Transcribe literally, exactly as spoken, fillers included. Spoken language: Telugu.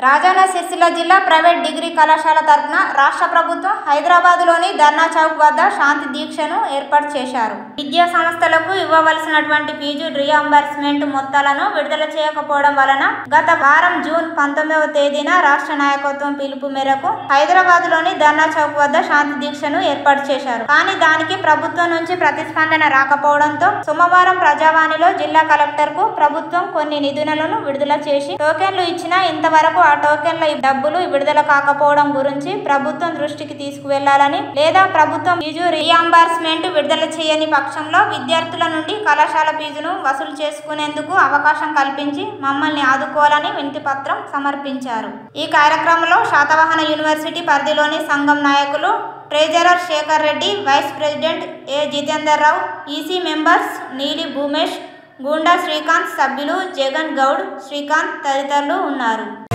రాజన్న సిరిసిల్ల జిల్లా ప్రైవేట్ డిగ్రీ కళాశాల తరఫున రాష్ట్ర ప్రభుత్వం హైదరాబాద్లోని ధర్నా చౌక్ వద్ద శాంతి దీక్షను ఏర్పాటు చేశారు. విద్యా సంస్థలకు ఇవ్వవలసినటువంటి ఫీజు రీయింబర్స్మెంట్ మొత్తాలను విడుదల చేయకపోవడం వలన గత వారం జూన్ పంతొమ్మిదవ తేదీన రాష్ట్ర నాయకత్వం పిలుపు మేరకు హైదరాబాద్లోని ధర్నా చౌక్ వద్ద శాంతి దీక్షను ఏర్పాటు చేశారు. కానీ దానికి ప్రభుత్వం నుంచి ప్రతిస్పందన రాకపోవడంతో సోమవారం ప్రజావాణిలో జిల్లా కలెక్టర్ కు ప్రభుత్వం కొన్ని నిధులను విడుదల చేసి టోకెన్లు ఇచ్చినా ఇంతవరకు ఆ టోకెన్ల డబ్బులు విడుదల కాకపోవడం గురించి ప్రభుత్వం దృష్టికి తీసుకువెళ్లాలని, లేదా ప్రభుత్వం ఫీజు రీయింబర్స్మెంట్ విడుదల చేయని పక్షంలో విద్యార్థుల నుండి కళాశాల ఫీజును వసూలు చేసుకునేందుకు అవకాశం కల్పించి మమ్మల్ని ఆదుకోవాలని వినతి పత్రం సమర్పించారు. ఈ కార్యక్రమంలో శాతవాహన యూనివర్సిటీ పరిధిలోని సంఘం నాయకులు treasurer Shekhar Reddy, vice president A Jitender Rao, EC members Neeli Bhoomesh, గుండా శ్రీకాంత్, సభ్యులు జగన్ గౌడ్, శ్రీకాంత్ తదితరులు ఉన్నారు.